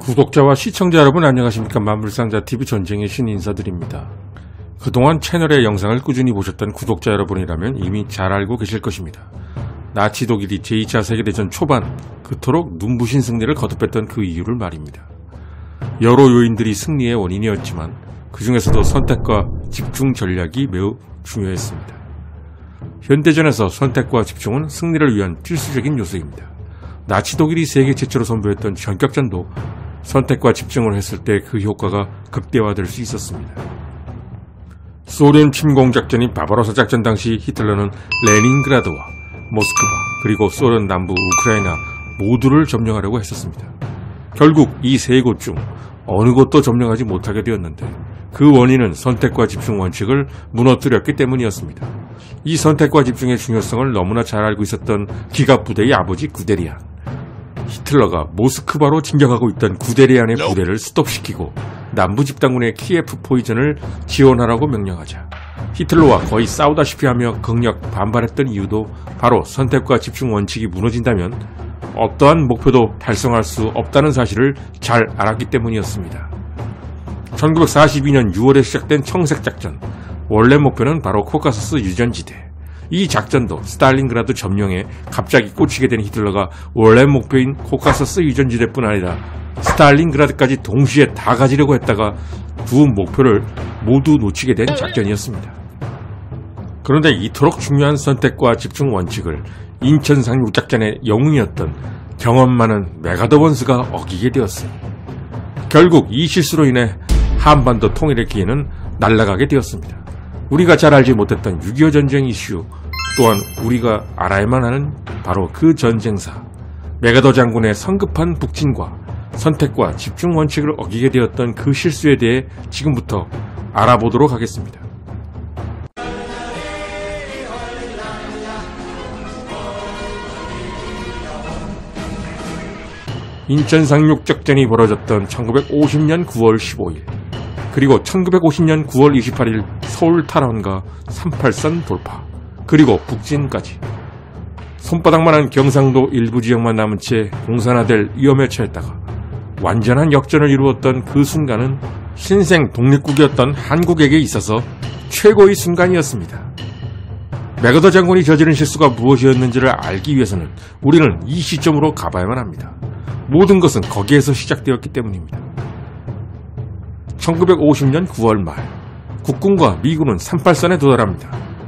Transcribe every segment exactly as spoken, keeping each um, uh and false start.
구독자와 시청자 여러분 안녕하십니까. 만물상자티비 전쟁의 신 인사드립니다. 그동안 채널의 영상을 꾸준히 보셨던 구독자 여러분이라면 이미 잘 알고 계실 것입니다. 나치 독일이 제이 차 세계대전 초반 그토록 눈부신 승리를 거듭했던 그 이유를 말입니다. 여러 요인들이 승리의 원인이었지만 그 중에서도 선택과 집중 전략이 매우 중요했습니다. 현대전에서 선택과 집중은 승리를 위한 필수적인 요소입니다. 나치 독일이 세계 최초로 선보였던 전격전도 선택과 집중을 했을 때 그 효과가 극대화될 수 있었습니다. 소련 침공작전인 바바로사 작전 당시 히틀러는 레닌그라드와 모스크바 그리고 소련 남부 우크라이나 모두를 점령하려고 했었습니다. 결국 이 세 곳 중 어느 곳도 점령하지 못하게 되었는데 그 원인은 선택과 집중 원칙을 무너뜨렸기 때문이었습니다. 이 선택과 집중의 중요성을 너무나 잘 알고 있었던 기갑부대의 아버지 구데리안. 히틀러가 모스크바로 진격하고 있던 구데리안의 부대를 스톱시키고 남부 집단군의 키예프 포위전을 지원하라고 명령하자 히틀러와 거의 싸우다시피 하며 극력 반발했던 이유도 바로 선택과 집중 원칙이 무너진다면 어떠한 목표도 달성할 수 없다는 사실을 잘 알았기 때문이었습니다. 천구백사십이 년 유월에 시작된 청색작전, 원래 목표는 바로 코카서스 유전지대. 이 작전도 스탈린그라드 점령에 갑자기 꽂히게 된 히틀러가 원래 목표인 코카서스 유전지대뿐 아니라 스탈린그라드까지 동시에 다 가지려고 했다가 두 목표를 모두 놓치게 된 작전이었습니다. 그런데 이토록 중요한 선택과 집중 원칙을 인천 상륙작전의 영웅이었던 경험 많은 메가더번스가 어기게 되었어요. 결국 이 실수로 인해 한반도 통일의 기회는 날아가게 되었습니다. 우리가 잘 알지 못했던 육이오 전쟁 이슈, 또한 우리가 알아야만 하는 바로 그 전쟁사, 메가더 장군의 성급한 북진과 선택과 집중 원칙을 어기게 되었던 그 실수에 대해 지금부터 알아보도록 하겠습니다. 인천 상륙작전이 벌어졌던 천구백오십 년 구월 십오일 그리고 천구백오십 년 구월 이십팔일 서울 탈환과 삼팔선 돌파 그리고 북진까지 손바닥만한 경상도 일부 지역만 남은 채 공산화될 위험에 처했다가 완전한 역전을 이루었던 그 순간은 신생 독립국이었던 한국에게 있어서 최고의 순간이었습니다. 메가더 장군이 저지른 실수가 무엇이었는지를 알기 위해서는 우리는 이 시점으로 가봐야만 합니다. 모든 것은 거기에서 시작되었기 때문입니다. 천구백오십 년 구월 말 국군과 미군은 삼팔선에 도달합니다.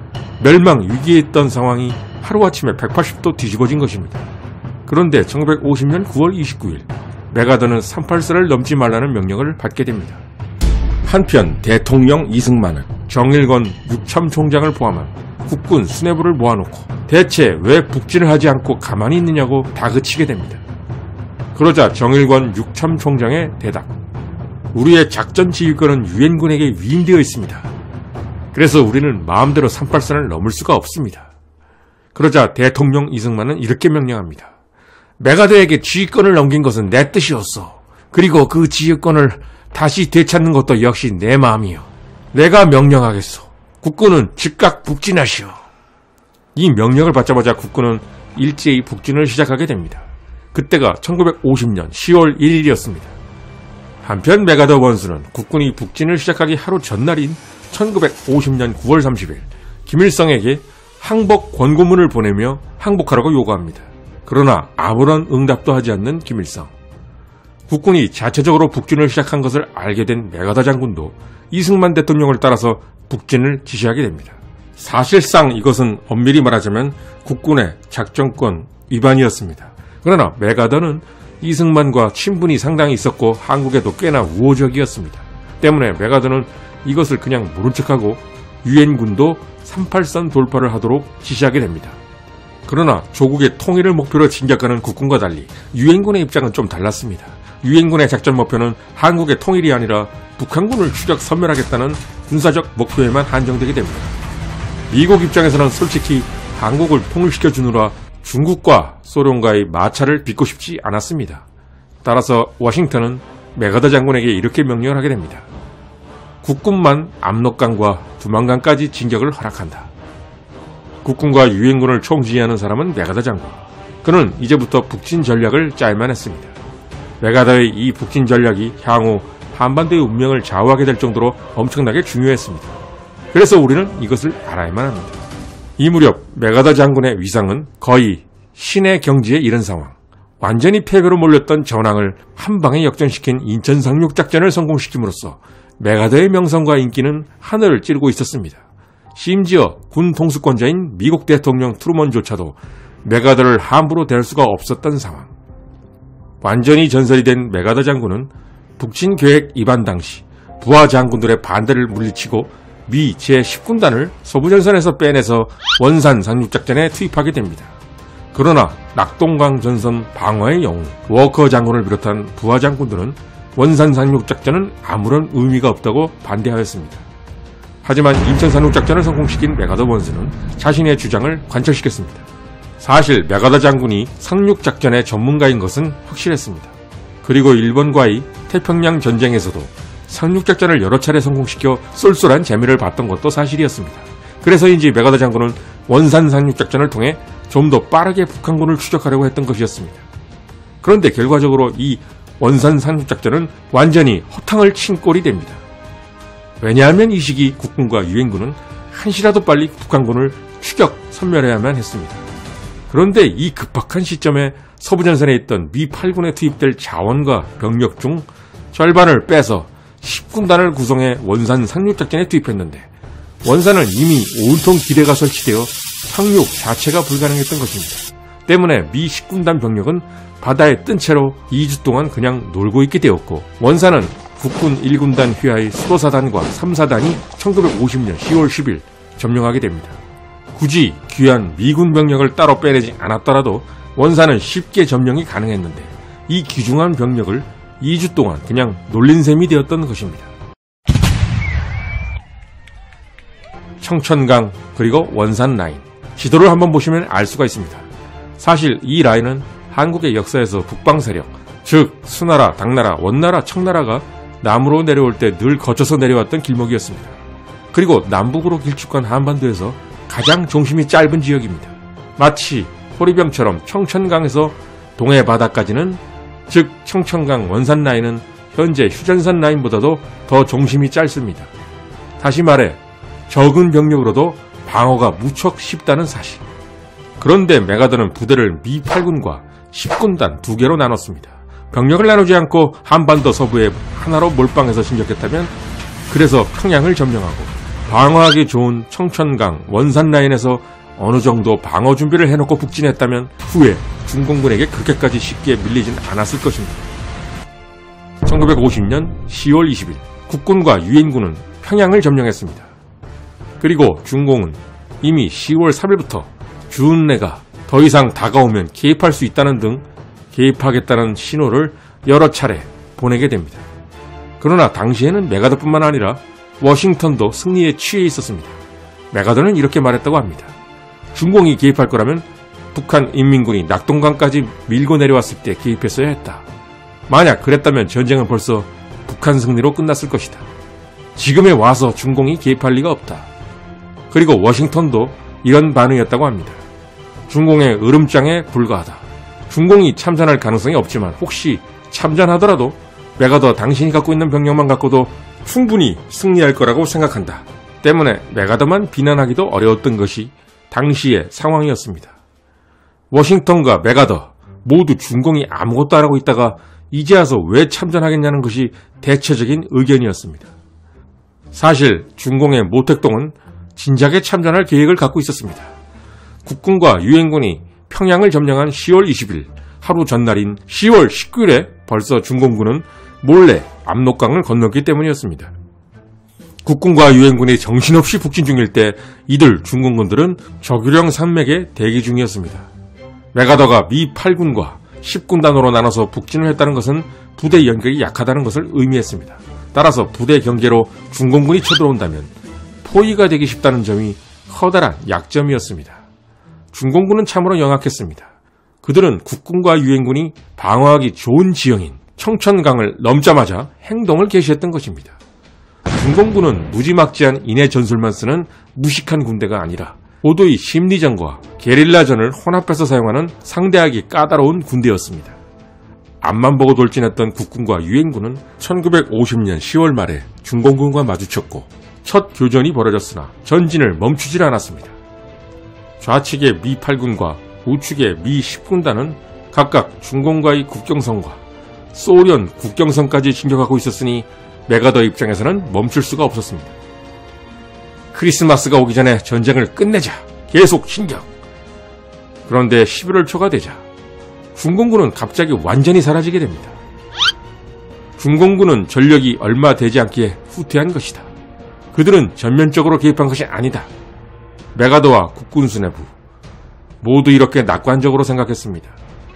멸망 위기에 있던 상황이 하루아침에 백팔십 도 뒤집어진 것입니다. 그런데 천구백오십 년 구월 이십구일 메가더는 삼팔선을 넘지 말라는 명령을 받게 됩니다. 한편 대통령 이승만은 정일권 육참 총장을 포함한 국군 수뇌부를 모아놓고 대체 왜 북진을 하지 않고 가만히 있느냐고 다그치게 됩니다. 그러자 정일권 육참 총장의 대답: 우리의 작전 지휘권은 유엔군에게 위임되어 있습니다. 그래서 우리는 마음대로 삼팔선을 넘을 수가 없습니다. 그러자 대통령 이승만은 이렇게 명령합니다. 메가더에게 지휘권을 넘긴 것은 내 뜻이었어. 그리고 그 지휘권을 다시 되찾는 것도 역시 내 마음이요. 내가 명령하겠소. 국군은 즉각 북진하시오. 이 명령을 받자마자 국군은 일제히 북진을 시작하게 됩니다. 그때가 천구백오십 년 시월 일일이었습니다. 한편 메가더 원수는 국군이 북진을 시작하기 하루 전날인 천구백오십 년 구월 삼십일 김일성에게 항복 권고문을 보내며 항복하라고 요구합니다. 그러나 아무런 응답도 하지 않는 김일성. 국군이 자체적으로 북진을 시작한 것을 알게 된 메가더 장군도 이승만 대통령을 따라서 북진을 지시하게 됩니다. 사실상 이것은 엄밀히 말하자면 국군의 작전권 위반이었습니다. 그러나 메가더는 이승만과 친분이 상당히 있었고 한국에도 꽤나 우호적이었습니다. 때문에 메가더는 이것을 그냥 모른 척하고 유엔군도 삼팔선 돌파를 하도록 지시하게 됩니다. 그러나 조국의 통일을 목표로 진격하는 국군과 달리 유엔군의 입장은 좀 달랐습니다. 유엔군의 작전 목표는 한국의 통일이 아니라 북한군을 추격 섬멸하겠다는 군사적 목표에만 한정되게 됩니다. 미국 입장에서는 솔직히 한국을 통일시켜주느라 중국과 소련과의 마찰을 빚고 싶지 않았습니다. 따라서 워싱턴은 메가더 장군에게 이렇게 명령을 하게 됩니다. 국군만 압록강과 두만강까지 진격을 허락한다. 국군과 유엔군을 총지휘하는 사람은 메가더 장군. 그는 이제부터 북진 전략을 짜야만 했습니다. 메가더의 이 북진 전략이 향후 한반도의 운명을 좌우하게 될 정도로 엄청나게 중요했습니다. 그래서 우리는 이것을 알아야만 합니다. 이 무렵 메가더 장군의 위상은 거의 신의 경지에 이른 상황. 완전히 패배로 몰렸던 전황을 한 방에 역전시킨 인천 상륙작전을 성공시킴으로써 메가더의 명성과 인기는 하늘을 찌르고 있었습니다. 심지어 군 통수권자인 미국 대통령 트루먼조차도 메가더를 함부로 댈 수가 없었던 상황. 완전히 전설이 된 메가더 장군은 북진 계획 입안 당시 부하 장군들의 반대를 물리치고 미 제십 군단을 서부전선에서 빼내서 원산 상륙작전에 투입하게 됩니다. 그러나 낙동강 전선 방어의 영웅 워커 장군을 비롯한 부하 장군들은 원산 상륙작전은 아무런 의미가 없다고 반대하였습니다. 하지만 인천 상륙작전을 성공시킨 메가더 원수는 자신의 주장을 관철시켰습니다. 사실 메가더 장군이 상륙작전의 전문가인 것은 확실했습니다. 그리고 일본과의 태평양 전쟁에서도 상륙작전을 여러 차례 성공시켜 쏠쏠한 재미를 봤던 것도 사실이었습니다. 그래서인지 메가더 장군은 원산 상륙작전을 통해 좀 더 빠르게 북한군을 추적하려고 했던 것이었습니다. 그런데 결과적으로 이 원산 상륙작전은 완전히 허탕을 친 꼴이 됩니다. 왜냐하면 이 시기 국군과 유엔군은 한시라도 빨리 북한군을 추격, 섬멸해야만 했습니다. 그런데 이 급박한 시점에 서부전선에 있던 미 팔 군에 투입될 자원과 병력 중 절반을 빼서 십 군단을 구성해 원산 상륙작전에 투입했는데 원산은 이미 온통 기대가 설치되어 상륙 자체가 불가능했던 것입니다. 때문에 미 십 군단 병력은 바다에 뜬 채로 이 주 동안 그냥 놀고 있게 되었고 원산은 국군 일 군단 휘하의 수도사단과 삼 사단이 천구백오십 년 시월 십일 점령하게 됩니다. 굳이 귀한 미군 병력을 따로 빼내지 않았더라도 원산은 쉽게 점령이 가능했는데 이 귀중한 병력을 이 주 동안 그냥 놀린 셈이 되었던 것입니다. 청천강 그리고 원산 라인 지도를 한번 보시면 알 수가 있습니다. 사실 이 라인은 한국의 역사에서 북방 세력, 즉 수나라, 당나라, 원나라, 청나라가 남으로 내려올 때 늘 거쳐서 내려왔던 길목이었습니다. 그리고 남북으로 길쭉한 한반도에서 가장 중심이 짧은 지역입니다. 마치 호리병처럼 청천강에서 동해 바다까지는, 즉 청천강 원산 라인은 현재 휴전선 라인보다도 더 중심이 짧습니다. 다시 말해 적은 병력으로도 방어가 무척 쉽다는 사실. 그런데 메가더는 부대를 미 팔 군과 십 군단 두 개로 나눴습니다. 병력을 나누지 않고 한반도 서부에 하나로 몰빵해서 진격했다면, 그래서 평양을 점령하고 방어하기 좋은 청천강 원산 라인에서 어느 정도 방어 준비를 해놓고 북진했다면 후에 중공군에게 그렇게까지 쉽게 밀리진 않았을 것입니다. 천구백오십 년 시월 이십일 국군과 유엔군은 평양을 점령했습니다. 그리고 중공은 이미 시월 삼일부터 주은래가 더 이상 다가오면 개입할 수 있다는 등 개입하겠다는 신호를 여러 차례 보내게 됩니다. 그러나 당시에는 메가더뿐만 아니라 워싱턴도 승리에 취해 있었습니다. 메가더는 이렇게 말했다고 합니다. 중공이 개입할 거라면 북한 인민군이 낙동강까지 밀고 내려왔을 때 개입했어야 했다. 만약 그랬다면 전쟁은 벌써 북한 승리로 끝났을 것이다. 지금에 와서 중공이 개입할 리가 없다. 그리고 워싱턴도 이런 반응이었다고 합니다. 중공의 으름장에 불과하다. 중공이 참전할 가능성이 없지만 혹시 참전하더라도 메가더 당신이 갖고 있는 병력만 갖고도 충분히 승리할 거라고 생각한다. 때문에 메가더만 비난하기도 어려웠던 것이 당시의 상황이었습니다. 워싱턴과 메가더 모두 중공이 아무것도 안 하고 있다가 이제 와서 왜 참전하겠냐는 것이 대체적인 의견이었습니다. 사실 중공의 모택동은 진작에 참전할 계획을 갖고 있었습니다. 국군과 유엔군이 평양을 점령한 시월 이십일 하루 전날인 시월 십구일에 벌써 중공군은 몰래 압록강을 건넜기 때문이었습니다. 국군과 유엔군이 정신없이 북진 중일 때 이들 중공군들은 저규령 산맥에 대기 중이었습니다. 메가더가 미 팔 군과 십 군단으로 나눠서 북진을 했다는 것은 부대 연결이 약하다는 것을 의미했습니다. 따라서 부대 경계로 중공군이 쳐들어온다면 포위가 되기 쉽다는 점이 커다란 약점이었습니다. 중공군은 참으로 영악했습니다. 그들은 국군과 유엔군이 방어하기 좋은 지형인 청천강을 넘자마자 행동을 개시했던 것입니다. 중공군은 무지막지한 인해 전술만 쓰는 무식한 군대가 아니라 고도의 심리전과 게릴라전을 혼합해서 사용하는 상대하기 까다로운 군대였습니다. 앞만 보고 돌진했던 국군과 유엔군은 천구백오십 년 시월 말에 중공군과 마주쳤고 첫 교전이 벌어졌으나 전진을 멈추질 않았습니다. 좌측의 미 팔 군과 우측의 미 십 군단은 각각 중공과의 국경선과 소련 국경선까지 진격하고 있었으니 메가더 입장에서는 멈출 수가 없었습니다. 크리스마스가 오기 전에 전쟁을 끝내자. 계속 진격. 그런데 십일월 초가 되자 중공군은 갑자기 완전히 사라지게 됩니다. 중공군은 전력이 얼마 되지 않기에 후퇴한 것이다. 그들은 전면적으로 개입한 것이 아니다. 메가더와 국군 수뇌부 모두 이렇게 낙관적으로 생각했습니다.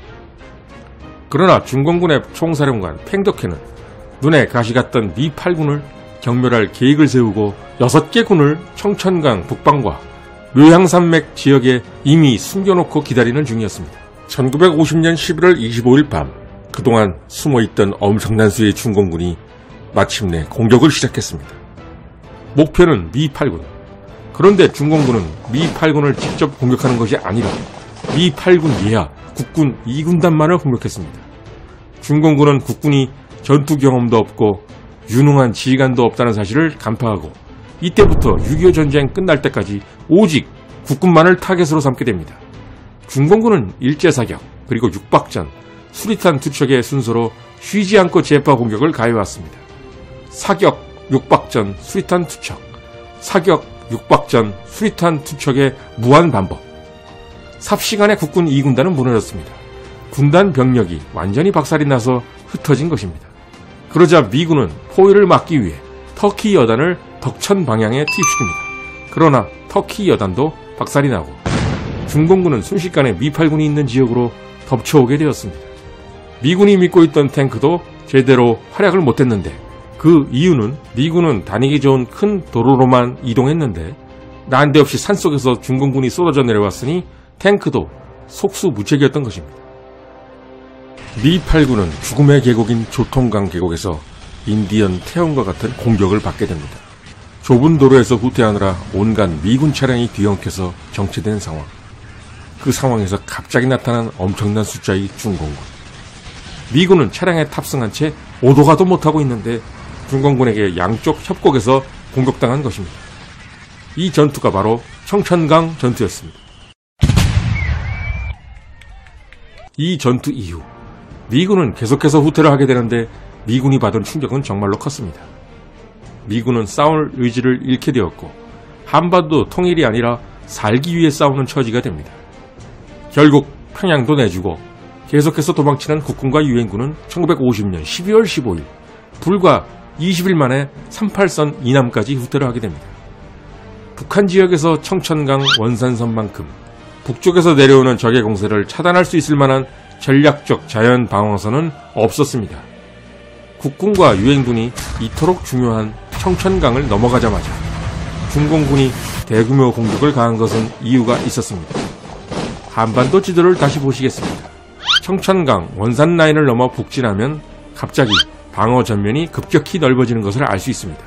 그러나 중공군의 총사령관 팽덕회는 눈에 가시 갔던 미 팔 군을 경멸할 계획을 세우고 여섯 개 군을 청천강 북방과 묘향산맥 지역에 이미 숨겨놓고 기다리는 중이었습니다. 천구백오십 년 십일월 이십오일 밤, 그동안 숨어있던 엄청난 수의 중공군이 마침내 공격을 시작했습니다. 목표는 미 팔 군. 그런데 중공군은 미 팔 군을 직접 공격하는 것이 아니라 미 팔 군 이하 국군 이 군단만을 공격했습니다. 중공군은 국군이 전투 경험도 없고 유능한 지휘관도 없다는 사실을 간파하고 이때부터 육이오 전쟁 끝날 때까지 오직 국군만을 타겟으로 삼게 됩니다. 중공군은 일제사격 그리고 육박전, 수리탄 투척의 순서로 쉬지 않고 제파 공격을 가해왔습니다. 사격, 육박전, 수리탄 투척, 사격, 육박전, 수리탄 투척의 무한 반복. 삽시간에 국군 이 군단은 무너졌습니다. 군단 병력이 완전히 박살이 나서 흩어진 것입니다. 그러자 미군은 포위를 막기 위해 터키 여단을 덕천 방향에 투입시킵니다. 그러나 터키 여단도 박살이 나고 중공군은 순식간에 미 팔 군이 있는 지역으로 덮쳐오게 되었습니다. 미군이 믿고 있던 탱크도 제대로 활약을 못했는데 그 이유는 미군은 다니기 좋은 큰 도로로만 이동했는데 난데없이 산속에서 중공군이 쏟아져 내려왔으니 탱크도 속수무책이었던 것입니다. 미 팔 군은 죽음의 계곡인 조통강 계곡에서 인디언 태양과 같은 공격을 받게 됩니다. 좁은 도로에서 후퇴하느라 온갖 미군 차량이 뒤엉켜서 정체된 상황. 그 상황에서 갑자기 나타난 엄청난 숫자의 중공군. 미군은 차량에 탑승한 채 오도가도 못하고 있는데 중공군에게 양쪽 협곡에서 공격당한 것입니다. 이 전투가 바로 청천강 전투였습니다. 이 전투 이후 미군은 계속해서 후퇴를 하게 되는데 미군이 받은 충격은 정말로 컸습니다. 미군은 싸울 의지를 잃게 되었고 한반도 통일이 아니라 살기 위해 싸우는 처지가 됩니다. 결국 평양도 내주고 계속해서 도망치는 국군과 유엔군은 천구백오십 년 십이월 십오일 불과 이십 일 만에 삼십팔 선 이남까지 후퇴를 하게 됩니다. 북한 지역에서 청천강 원산선만큼 북쪽에서 내려오는 적의 공세를 차단할 수 있을 만한 전략적 자연 방어선은 없었습니다. 국군과 유엔군이 이토록 중요한 청천강을 넘어가자마자 중공군이 대규모 공격을 가한 것은 이유가 있었습니다. 한반도 지도를 다시 보시겠습니다. 청천강 원산 라인을 넘어 북진하면 갑자기 방어 전면이 급격히 넓어지는 것을 알 수 있습니다.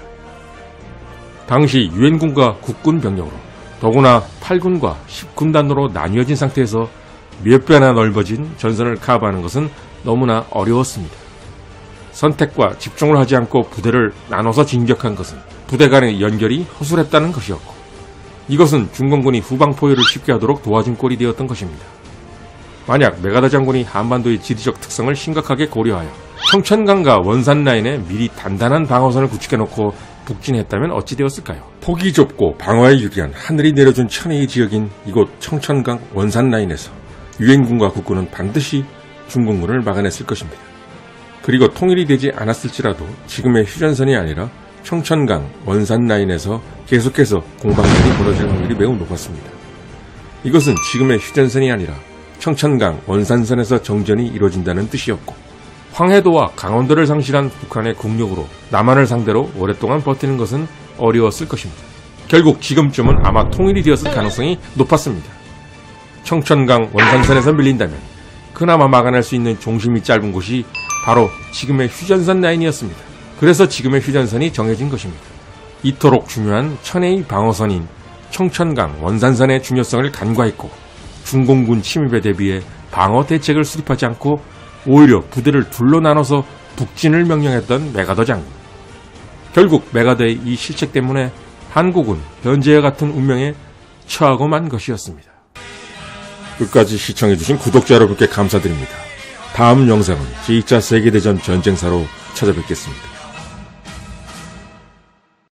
당시 유엔군과 국군 병력으로 더구나 팔 군과 십 군단으로 나뉘어진 상태에서 몇 배나 넓어진 전선을 커버하는 것은 너무나 어려웠습니다. 선택과 집중을 하지 않고 부대를 나눠서 진격한 것은 부대 간의 연결이 허술했다는 것이었고 이것은 중공군이 후방 포위를 쉽게 하도록 도와준 꼴이 되었던 것입니다. 만약 메가더 장군이 한반도의 지리적 특성을 심각하게 고려하여 청천강과 원산 라인에 미리 단단한 방어선을 구축해놓고 북진했다면 어찌 되었을까요? 폭이 좁고 방어에 유리한 하늘이 내려준 천혜의 지역인 이곳 청천강 원산 라인에서 유엔군과 국군은 반드시 중공군을 막아냈을 것입니다. 그리고 통일이 되지 않았을지라도 지금의 휴전선이 아니라 청천강 원산 라인에서 계속해서 공방전이 벌어질 확률이 매우 높았습니다. 이것은 지금의 휴전선이 아니라 청천강 원산선에서 정전이 이루어진다는 뜻이었고 황해도와 강원도를 상실한 북한의 국력으로 남한을 상대로 오랫동안 버티는 것은 어려웠을 것입니다. 결국 지금쯤은 아마 통일이 되었을 가능성이 높았습니다. 청천강 원산선에서 밀린다면 그나마 막아낼 수 있는 종심이 짧은 곳이 바로 지금의 휴전선 라인이었습니다. 그래서 지금의 휴전선이 정해진 것입니다. 이토록 중요한 천혜의 방어선인 청천강 원산선의 중요성을 간과했고 중공군 침입에 대비해 방어 대책을 수립하지 않고 오히려 부대를 둘로 나눠서 북진을 명령했던 메가더 장군. 결국 메가더의 이 실책 때문에 한국은 현재와 같은 운명에 처하고 만 것이었습니다. 끝까지 시청해주신 구독자 여러분께 감사드립니다. 다음 영상은 제이 차 세계대전 전쟁사로 찾아뵙겠습니다.